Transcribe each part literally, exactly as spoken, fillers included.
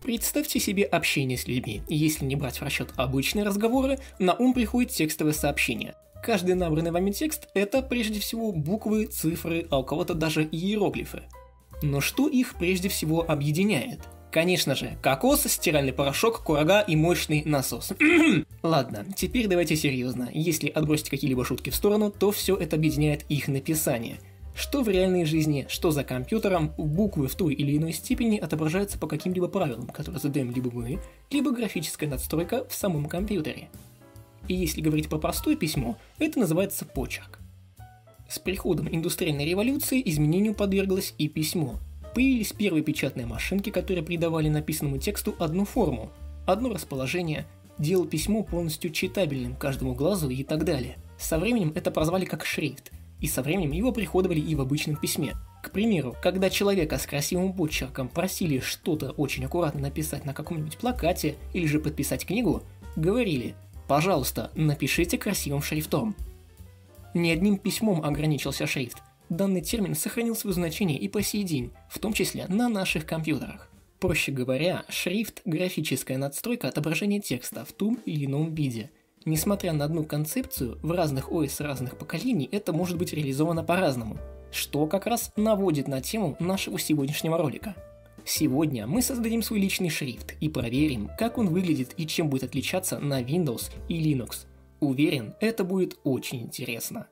Представьте себе общение с людьми. Если не брать в расчет обычные разговоры, на ум приходит текстовое сообщение. Каждый набранный вами текст – это прежде всего буквы, цифры, а у кого-то даже иероглифы. Но что их прежде всего объединяет? Конечно же, кокос, стиральный порошок, курага и мощный насос. Ладно, теперь давайте серьезно. Если отбросить какие-либо шутки в сторону, то все это объединяет их написание. Что в реальной жизни, что за компьютером, буквы в той или иной степени отображаются по каким-либо правилам, которые задаем либо мы, либо графическая надстройка в самом компьютере. И если говорить про простое письмо, это называется почерк. С приходом индустриальной революции изменению подверглось и письмо. Появились первые печатные машинки, которые придавали написанному тексту одну форму, одно расположение, делал письмо полностью читабельным каждому глазу и так далее. Со временем это прозвали как шрифт, и со временем его приходовали и в обычном письме. К примеру, когда человека с красивым почерком просили что-то очень аккуратно написать на каком-нибудь плакате или же подписать книгу, говорили: «Пожалуйста, напишите красивым шрифтом». Не одним письмом ограничился шрифт. Данный термин сохранил свое значение и по сей день, в том числе на наших компьютерах. Проще говоря, шрифт – графическая надстройка отображения текста в том или ином виде. Несмотря на одну концепцию, в разных о эс разных поколений это может быть реализовано по-разному, что как раз наводит на тему нашего сегодняшнего ролика. Сегодня мы создадим свой личный шрифт и проверим, как он выглядит и чем будет отличаться на Windows и Linux. Уверен, это будет очень интересно.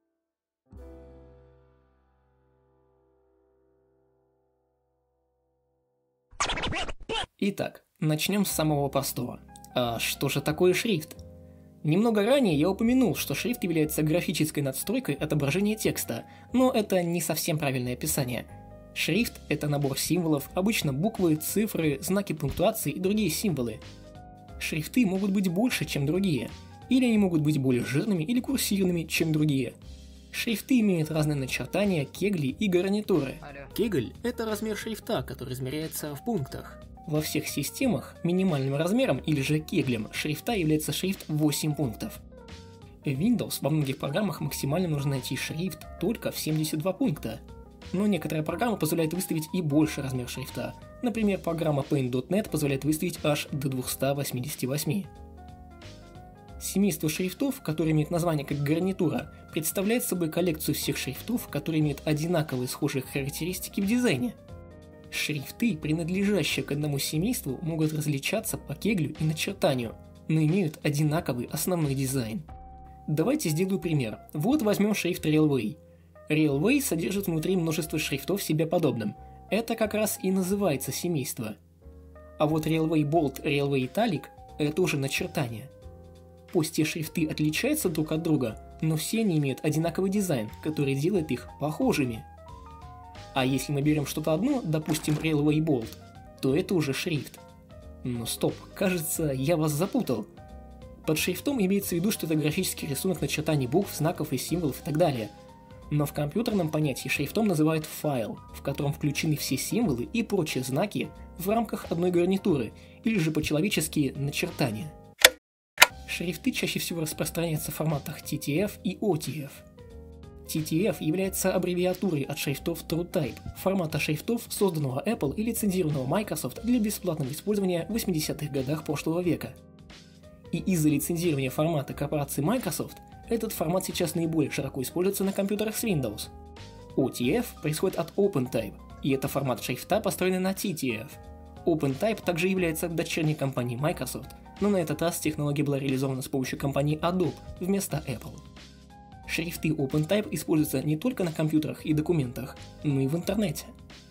Итак, начнем с самого простого. А что же такое шрифт? Немного ранее я упомянул, что шрифт является графической надстройкой отображения текста, но это не совсем правильное описание. Шрифт – это набор символов, обычно буквы, цифры, знаки пунктуации и другие символы. Шрифты могут быть больше, чем другие, или они могут быть более жирными или курсивными, чем другие. Шрифты имеют разные начертания, кегли и гарнитуры. Кегль – это размер шрифта, который измеряется в пунктах. Во всех системах минимальным размером или же кеглем шрифта является шрифт восемь пунктов. В Windows во многих программах максимально нужно найти шрифт только в семьдесят два пункта. Но некоторые программы позволяют выставить и больше размер шрифта. Например, программа Paint точка нет позволяет выставить аж до двести восемьдесят восемь. Семейство шрифтов, которые имеют название как гарнитура, представляет собой коллекцию всех шрифтов, которые имеют одинаковые схожие характеристики в дизайне. Шрифты, принадлежащие к одному семейству, могут различаться по кеглю и начертанию, но имеют одинаковый основной дизайн. Давайте сделаю пример. Вот возьмем шрифт Railway. Railway содержит внутри множество шрифтов себе подобным. Это как раз и называется семейство. А вот Railway Bold, Railway Italic – это уже начертание. Пусть те шрифты отличаются друг от друга, но все они имеют одинаковый дизайн, который делает их похожими. А если мы берем что-то одно, допустим Railway Bold, то это уже шрифт. Но стоп, кажется, я вас запутал. Под шрифтом имеется в виду, что это графический рисунок начертаний букв, знаков и символов и так далее. Но в компьютерном понятии шрифтом называют файл, в котором включены все символы и прочие знаки в рамках одной гарнитуры, или же по-человечески начертания. Шрифты чаще всего распространяются в форматах ти ти эф и о ти эф. ти ти эф является аббревиатурой от шрифтов TrueType, формата шрифтов, созданного Apple и лицензированного Microsoft для бесплатного использования в восьмидесятых годах прошлого века. И из-за лицензирования формата корпорации Microsoft, этот формат сейчас наиболее широко используется на компьютерах с Windows. о ти эф происходит от OpenType, и это формат шрифта, построенный на ти ти эф. OpenType также является дочерней компанией Microsoft, но на этот раз технология была реализована с помощью компании Adobe вместо Apple. Шрифты OpenType используются не только на компьютерах и документах, но и в интернете.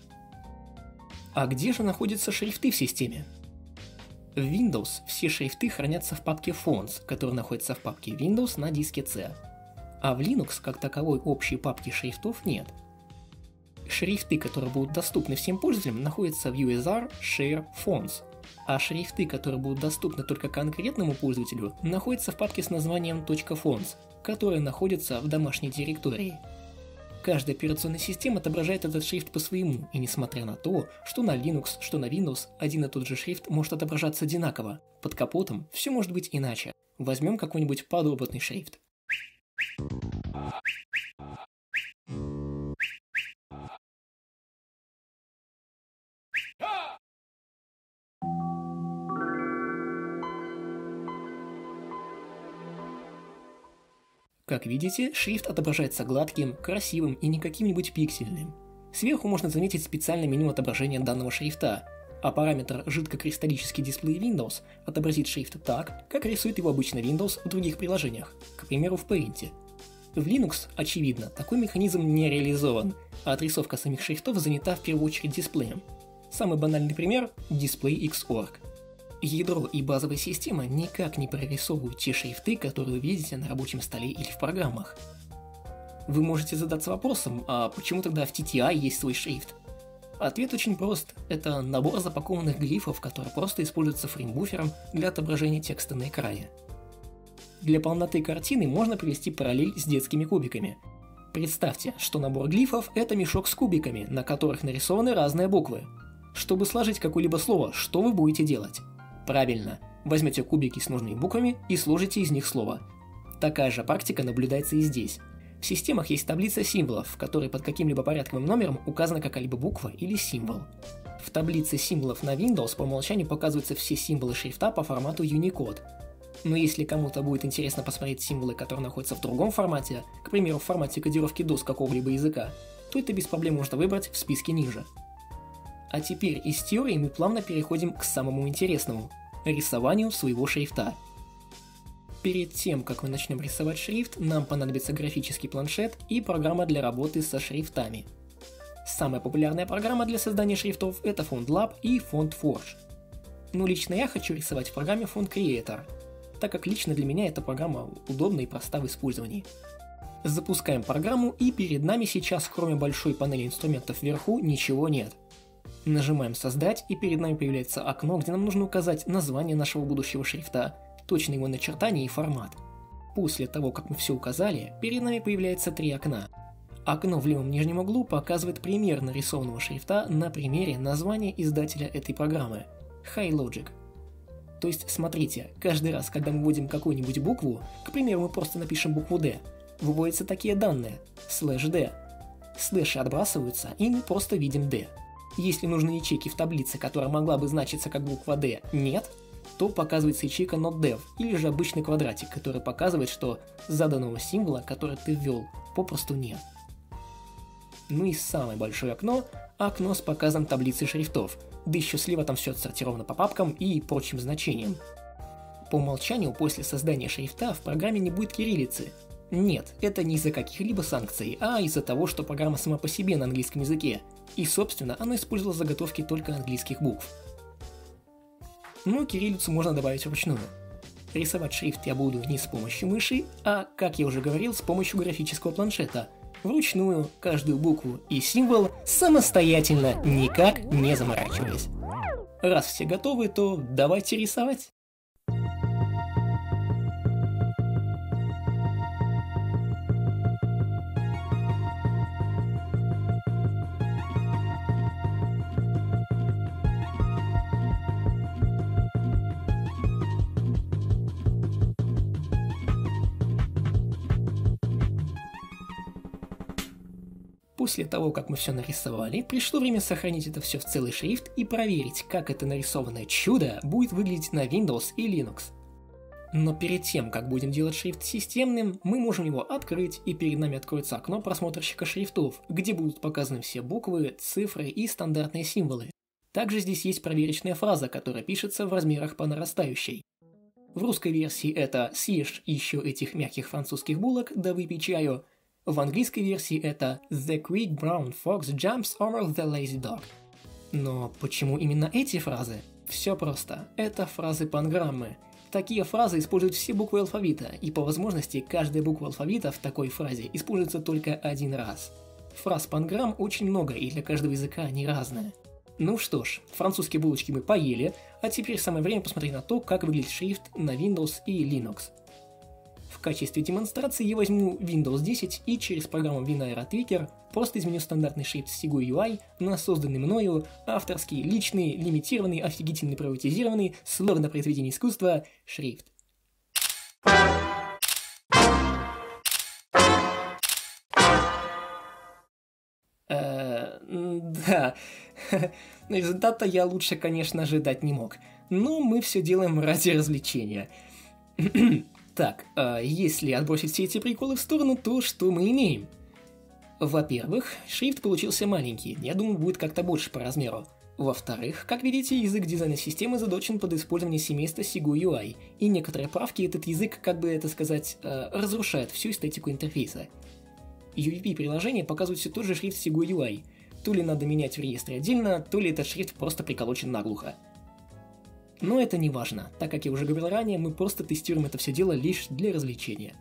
А где же находятся шрифты в системе? В Windows все шрифты хранятся в папке Fonts, которая находится в папке Windows на диске C. А в Linux как таковой общей папки шрифтов нет. Шрифты, которые будут доступны всем пользователям, находятся в ю эс ар Share Fonts, а шрифты, которые будут доступны только конкретному пользователю, находятся в папке с названием .fonts, которая находится в домашней директории. Каждая операционная система отображает этот шрифт по-своему, и несмотря на то, что на Linux, что на Windows, один и тот же шрифт может отображаться одинаково, под капотом все может быть иначе. Возьмем какой-нибудь подопытный шрифт. Как видите, шрифт отображается гладким, красивым и не каким-нибудь пиксельным. Сверху можно заметить специальное меню отображения данного шрифта, а параметр «Жидкокристаллический дисплей Windows» отобразит шрифт так, как рисует его обычно Windows в других приложениях, к примеру в Paint. В Linux, очевидно, такой механизм не реализован, а отрисовка самих шрифтов занята в первую очередь дисплеем. Самый банальный пример – DisplayX.org. Ядро и базовая система никак не прорисовывают те шрифты, которые вы видите на рабочем столе или в программах. Вы можете задаться вопросом, а почему тогда в ти ти ай есть свой шрифт? Ответ очень прост. Это набор запакованных глифов, который просто используется фреймбуфером для отображения текста на экране. Для полноты картины можно привести параллель с детскими кубиками. Представьте, что набор глифов – это мешок с кубиками, на которых нарисованы разные буквы. Чтобы сложить какое-либо слово, что вы будете делать? Правильно, возьмете кубики с нужными буквами и сложите из них слово. Такая же практика наблюдается и здесь. В системах есть таблица символов, в которой под каким-либо порядковым номером указана какая-либо буква или символ. В таблице символов на Windows по умолчанию показываются все символы шрифта по формату Unicode. Но если кому-то будет интересно посмотреть символы, которые находятся в другом формате, к примеру в формате кодировки дос какого-либо языка, то это без проблем можно выбрать в списке ниже. А теперь из теории мы плавно переходим к самому интересному – рисованию своего шрифта. Перед тем, как мы начнем рисовать шрифт, нам понадобится графический планшет и программа для работы со шрифтами. Самая популярная программа для создания шрифтов – это FontLab и FontForge. Но лично я хочу рисовать в программе Font Creator, так как лично для меня эта программа удобна и проста в использовании. Запускаем программу, и перед нами сейчас, кроме большой панели инструментов вверху, ничего нет. Нажимаем «Создать», и перед нами появляется окно, где нам нужно указать название нашего будущего шрифта, точное его начертание и формат. После того, как мы все указали, перед нами появляется три окна. Окно в левом нижнем углу показывает пример нарисованного шрифта на примере названия издателя этой программы – HiLogic. То есть, смотрите, каждый раз, когда мы вводим какую-нибудь букву, к примеру, мы просто напишем букву D, выводятся такие данные – слэш D. Слэши отбрасываются, и мы просто видим D. Если нужны ячейки в таблице, которая могла бы значиться как буква D, нет, то показывается ячейка NotDev, или же обычный квадратик, который показывает, что заданного символа, который ты ввел, попросту нет. Ну и самое большое окно – окно с показом таблицы шрифтов, да еще слева там все отсортировано по папкам и прочим значениям. По умолчанию после создания шрифта в программе не будет кириллицы. Нет, это не из-за каких-либо санкций, а из-за того, что программа сама по себе на английском языке, и собственно она использовала заготовки только английских букв. Но кириллицу можно добавить вручную. Рисовать шрифт я буду не с помощью мыши, а, как я уже говорил, с помощью графического планшета. Вручную каждую букву и символ самостоятельно, никак не заморачиваясь. Раз все готовы, то давайте рисовать. После того, как мы все нарисовали, пришло время сохранить это все в целый шрифт и проверить, как это нарисованное чудо будет выглядеть на Windows и Linux. Но перед тем, как будем делать шрифт системным, мы можем его открыть, и перед нами откроется окно просмотрщика шрифтов, где будут показаны все буквы, цифры и стандартные символы. Также здесь есть проверочная фраза, которая пишется в размерах по нарастающей. В русской версии это «Съешь еще этих мягких французских булок, да выпей чаю». В английской версии это «The quick brown fox jumps over the lazy dog». Но почему именно эти фразы? Все просто. Это фразы панграммы. Такие фразы используют все буквы алфавита, и по возможности каждая буква алфавита в такой фразе используется только один раз. Фраз панграмм очень много, и для каждого языка они разные. Ну что ж, французские булочки мы поели, а теперь самое время посмотреть на то, как выглядит шрифт на Windows и Linux. В качестве демонстрации я возьму Windows десять и через программу WinAero Tweaker просто изменю стандартный шрифт Segoe ю ай на созданный мною авторский, личный, лимитированный, офигительный, приватизированный, словно произведение искусства, шрифт. Э, да, результата я лучше, конечно, ожидать не мог, но мы все делаем ради развлечения. Так, а если отбросить все эти приколы в сторону, то что мы имеем? Во-первых, шрифт получился маленький, я думаю, будет как-то больше по размеру. Во-вторых, как видите, язык дизайна системы заточен под использование семейства Sigo ю ай, и некоторые правки этот язык, как бы это сказать, э, разрушает всю эстетику интерфейса. ю ви пи-приложение показывает все тот же шрифт Sigo ю ай, то ли надо менять в реестре отдельно, то ли этот шрифт просто приколочен наглухо. Но это не важно, так как я уже говорил ранее, мы просто тестируем это все дело лишь для развлечения.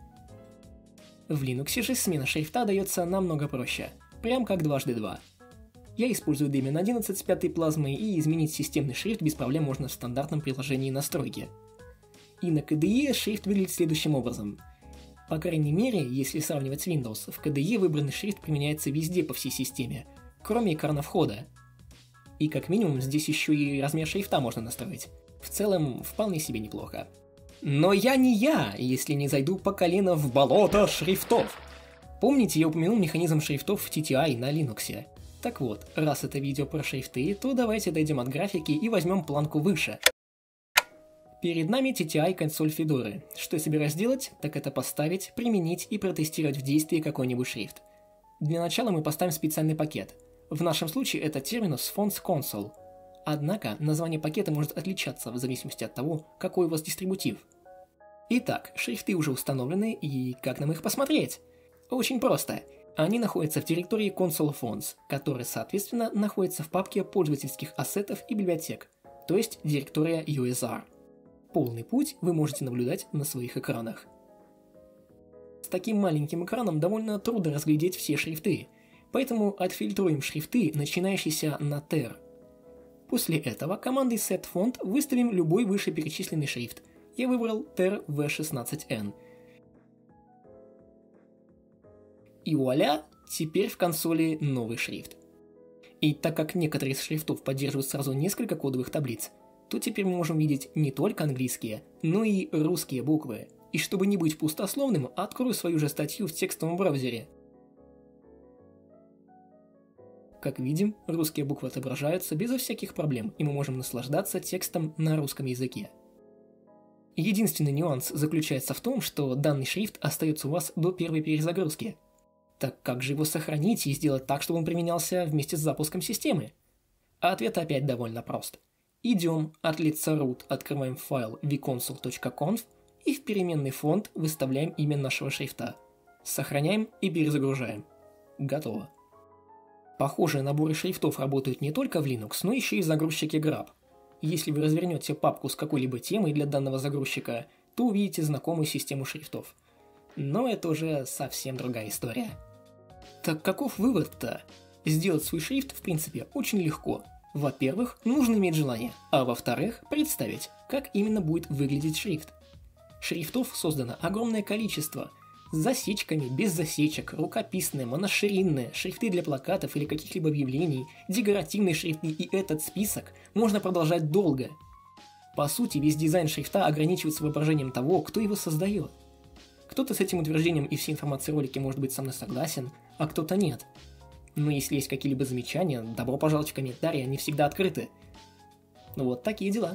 В Linux же смена шрифта дается намного проще, прям как дважды два. Я использую Debian одиннадцать с пятой плазмой, и изменить системный шрифт без проблем можно в стандартном приложении настройки. И на ка дэ и шрифт выглядит следующим образом. По крайней мере, если сравнивать с Windows, в ка дэ и выбранный шрифт применяется везде по всей системе, кроме экрана входа. И как минимум здесь еще и размер шрифта можно настроить. В целом, вполне себе неплохо. Но я не я, если не зайду по колено в болото шрифтов. Помните, я упомянул механизм шрифтов в ти ти ай на Linux? Так вот, раз это видео про шрифты, то давайте дойдем от графики и возьмем планку выше. Перед нами ти ти ай консоль Fedora. Что я собираюсь делать, так это поставить, применить и протестировать в действии какой-нибудь шрифт. Для начала мы поставим специальный пакет. В нашем случае это Terminus Fonts Console. Однако название пакета может отличаться в зависимости от того, какой у вас дистрибутив. Итак, шрифты уже установлены, и как нам их посмотреть? Очень просто. Они находятся в директории Console Fonts, которая, соответственно, находится в папке пользовательских ассетов и библиотек, то есть директория ю эс ар. Полный путь вы можете наблюдать на своих экранах. С таким маленьким экраном довольно трудно разглядеть все шрифты, поэтому отфильтруем шрифты, начинающиеся на ter. После этого командой setFont выставим любой вышеперечисленный шрифт. Я выбрал ter ви шестнадцать эн. И вуаля, теперь в консоли новый шрифт. И так как некоторые из шрифтов поддерживают сразу несколько кодовых таблиц, то теперь мы можем видеть не только английские, но и русские буквы. И чтобы не быть пустословным, открою свою же статью в текстовом браузере. Как видим, русские буквы отображаются безо всяких проблем, и мы можем наслаждаться текстом на русском языке. Единственный нюанс заключается в том, что данный шрифт остается у вас до первой перезагрузки. Так как же его сохранить и сделать так, чтобы он применялся вместе с запуском системы? А ответ опять довольно прост. Идем от лица root, открываем файл vconsole точка конф и в переменный фонд выставляем имя нашего шрифта. Сохраняем и перезагружаем. Готово. Похожие наборы шрифтов работают не только в Linux, но еще и в загрузчике Grub. Если вы развернете папку с какой-либо темой для данного загрузчика, то увидите знакомую систему шрифтов. Но это уже совсем другая история. Так каков вывод-то? Сделать свой шрифт, в принципе, очень легко. Во-первых, нужно иметь желание, а во-вторых, представить, как именно будет выглядеть шрифт. Шрифтов создано огромное количество. С засечками, без засечек, рукописные, моноширинные, шрифты для плакатов или каких-либо объявлений, декоративные шрифты, и этот список можно продолжать долго. По сути, весь дизайн шрифта ограничивается воображением того, кто его создает. Кто-то с этим утверждением и всей информацией ролики может быть со мной согласен, а кто-то нет. Но если есть какие-либо замечания, добро пожаловать в комментарии, они всегда открыты. Ну вот такие дела.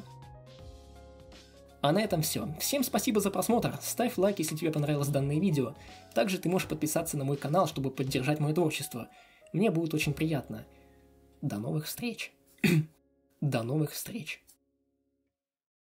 А на этом все. Всем спасибо за просмотр, ставь лайк, если тебе понравилось данное видео. Также ты можешь подписаться на мой канал, чтобы поддержать мое творчество. Мне будет очень приятно. До новых встреч. До новых встреч.